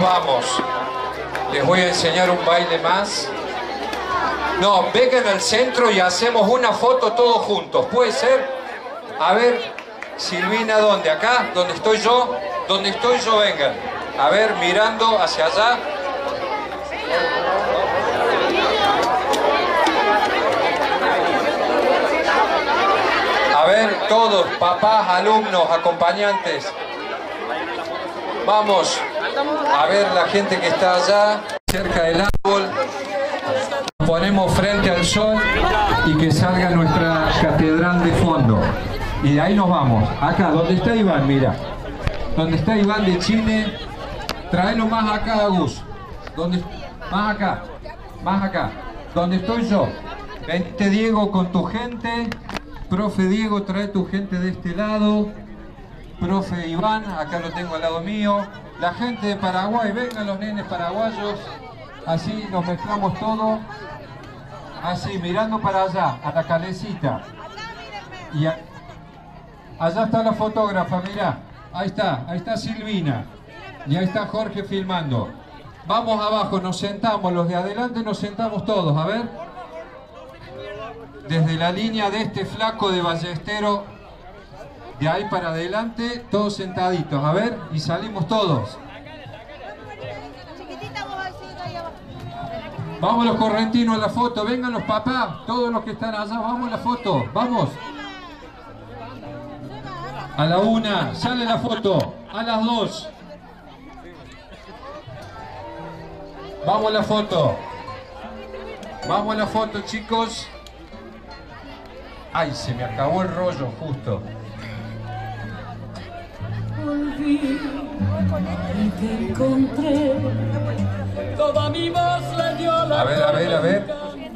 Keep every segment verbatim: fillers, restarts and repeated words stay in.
vamos. Les voy a enseñar un baile más. No, vengan al centro y hacemos una foto todos juntos. ¿Puede ser? A ver, Silvina, ¿dónde? ¿Acá? ¿Dónde estoy yo? ¿Dónde estoy yo? Vengan. A ver, mirando hacia allá. A ver, todos, papás, alumnos, acompañantes. Vamos a ver la gente que está allá, cerca del árbol. Nos ponemos frente al sol y que salga nuestra catedral de fondo. Y de ahí nos vamos. Acá, donde está Iván, mira. Donde está Iván de Chile. Tráelo más acá, Agus. Donde, más acá. Más acá. Donde estoy yo. Vente, Diego, con tu gente. Profe Diego, trae tu gente de este lado. Profe Iván, acá lo tengo al lado mío. La gente de Paraguay, vengan los nenes paraguayos. Así nos mezclamos todo. Así, mirando para allá, a la calecita. Y a, allá está la fotógrafa, mirá. Ahí está, ahí está Silvina. Y ahí está Jorge filmando. Vamos abajo, nos sentamos, los de adelante nos sentamos todos, a ver. Desde la línea de este flaco de Ballestero, de ahí para adelante, todos sentaditos, a ver, y salimos todos. Vamos los correntinos a la foto, vengan los papás, todos los que están allá, vamos a la foto, vamos. A la una, sale la foto, a las dos. Vamos a la foto. Vamos a la foto, chicos. Ay, se me acabó el rollo, justo. Volví y te encontré. Toda mi voz le dio la. A ver, a ver, a ver.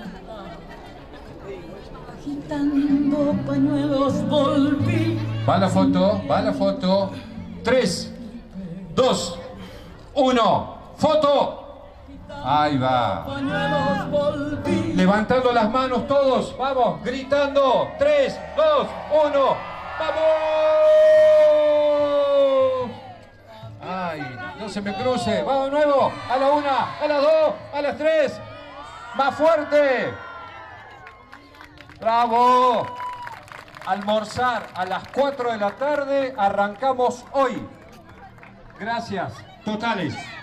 Agitando pañuelos volví. Va la foto, va la foto. Tres, dos, uno. ¡Foto! Ahí va. Levantando las manos todos. Vamos, gritando. Tres, dos, uno. ¡Vamos! Ay, no se me cruce. Vamos de nuevo. A la una, a las dos, a las tres. Más fuerte. ¡Bravo! Almorzar a las cuatro de la tarde. Arrancamos hoy. Gracias. Totales.